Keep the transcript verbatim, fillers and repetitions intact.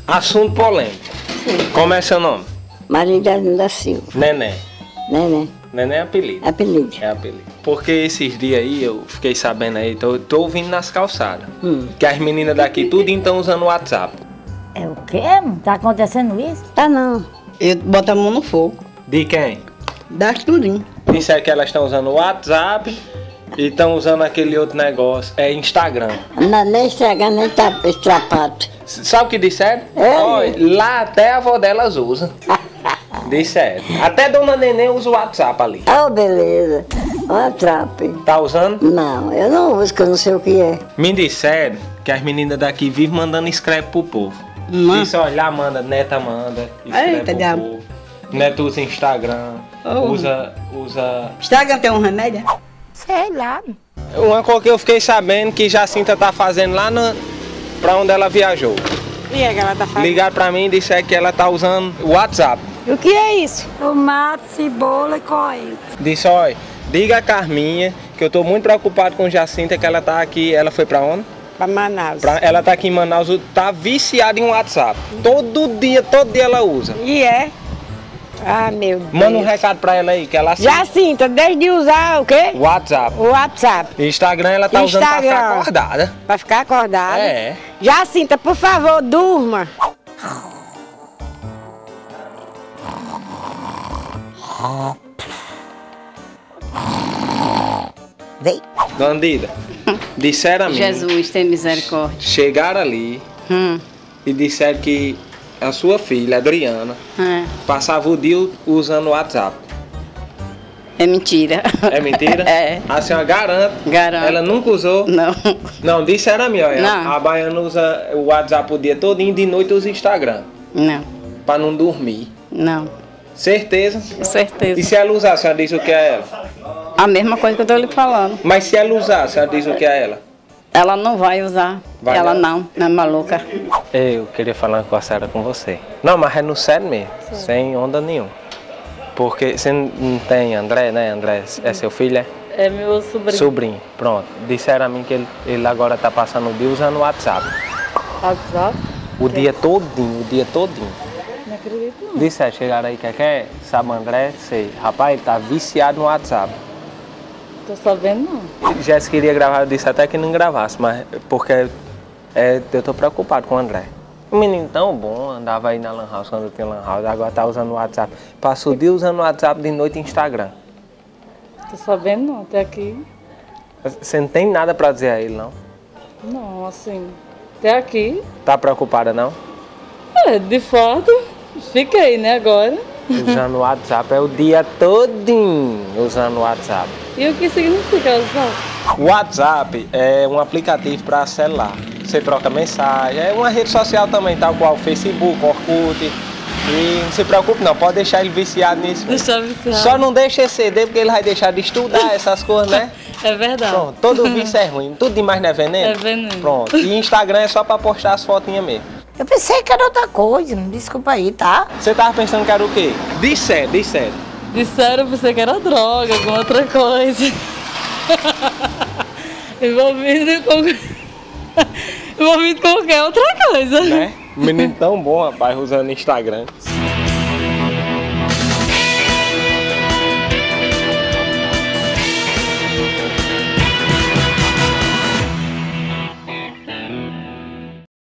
Assunto polêmico. Sim. Como é seu nome? Maria da Silva. Nené. Nené. Nené é apelido. Apelido. É apelido. Porque esses dias aí, eu fiquei sabendo aí, tô, tô ouvindo nas calçadas, Hum. que as meninas daqui tudo estão usando o WhatsApp. É o quê? Tá acontecendo isso? Tá não. Eu boto a mão no fogo. De quem? Das tudinho. Disseram que elas estão usando o WhatsApp e estão usando aquele outro negócio, é Instagram. Não, nem estragar, nem tá estrapato. Sabe o que disseram? É. Olha, lá até a avó delas usa. Disseram. Até Dona Nenê usa o WhatsApp ali. Oh, beleza. WhatsApp. Tá usando? Não, eu não uso, que eu não sei o que é. Me disseram que as meninas daqui vivem mandando escreve pro povo. Hum. Disse, olha, lá manda, neta manda, escreve Eita, pro diabo. povo. Neto usa Instagram, Oh. usa, usa... Instagram tem um remédio? Sei lá. Uma coisa que eu fiquei sabendo que Jacinta tá fazendo lá na... pra onde ela viajou. E é que ela tá fazendo? Ligaram pra mim e disseram que ela tá usando o WhatsApp. O que é isso? Tomate, cebola e coentro. Disse, olha, diga a Carminha que eu tô muito preocupado com Jacinta, que ela tá aqui, ela foi pra onde? Pra Manaus. Pra, ela tá aqui em Manaus, tá viciada em WhatsApp. Todo dia, todo dia ela usa. E é? Ah, meu Deus. Manda um recado pra ela aí, que ela assiste. Jacinta, desde de usar o quê? WhatsApp. O WhatsApp. Instagram ela tá usando pra Instagram. ficar acordada. Pra ficar acordada. É. Jacinta, por favor, durma. Vem. Dona Dida, disseram a mim, Jesus, tem misericórdia. chegaram ali Hum, e disseram que a sua filha, Adriana, é. passava o dia usando o WhatsApp. É mentira. É mentira? É. A senhora garante. Garanto. Ela nunca usou? Não. Não, disseram a mim, olha. Não. A baiana usa o WhatsApp o dia todo e de noite usa o Instagram. Não. Pra não dormir. Não. Certeza? Com certeza. E se ela usar, a senhora diz o que é ela? A mesma coisa que eu tô lhe falando. Mas se ela usar, a senhora diz o que é ela? Ela não vai usar. Vai ela não? não. Não é maluca. Eu queria falar com a senhora com você. Não, mas é no sério mesmo, sem onda nenhuma. Porque você não tem André, né? André é seu filho, é? É meu sobrinho. Sobrinho, pronto. Disseram a mim que ele, ele agora tá passando o dia usando o WhatsApp. WhatsApp? O dia todinho, o dia todinho. Não acredito não. Disseram, chegaram aí, quer quer? Sabe André? Sei. Rapaz, ele tá viciado no WhatsApp. Tô sabendo não. Jéssica queria gravar, eu disse até que não gravasse, mas porque é, eu tô preocupado com o André. Um menino tão bom, andava aí na Lan House quando eu tinha Lan House, agora tá usando o WhatsApp. Passa o dia usando o WhatsApp, de noite Instagram. Tô sabendo não, até aqui. Você não tem nada pra dizer a ele, não? Não, assim. Até aqui. Tá preocupada, não? É, de fato. Fiquei, né, agora. Usando o WhatsApp é o dia todinho usando o WhatsApp. E o que significa WhatsApp? O WhatsApp é um aplicativo para celular. Você troca mensagem, é uma rede social também, tal qual o Facebook, Orkut. E não se preocupe não, pode deixar ele viciado nisso. Deixar viciado. Só não deixa exceder, porque ele vai deixar de estudar essas coisas, né? É verdade. Pronto, todo vício é ruim, tudo demais não é veneno? É veneno. Pronto, e Instagram é só para postar as fotinhas mesmo. Eu pensei que era outra coisa, desculpa aí, tá? Você tava pensando que era o quê? Disseram, disseram. Disseram pra você que era droga, alguma outra coisa. Envolvido com... Envolvido com qualquer outra coisa. Né? Menino tão bom, rapaz, usando Instagram.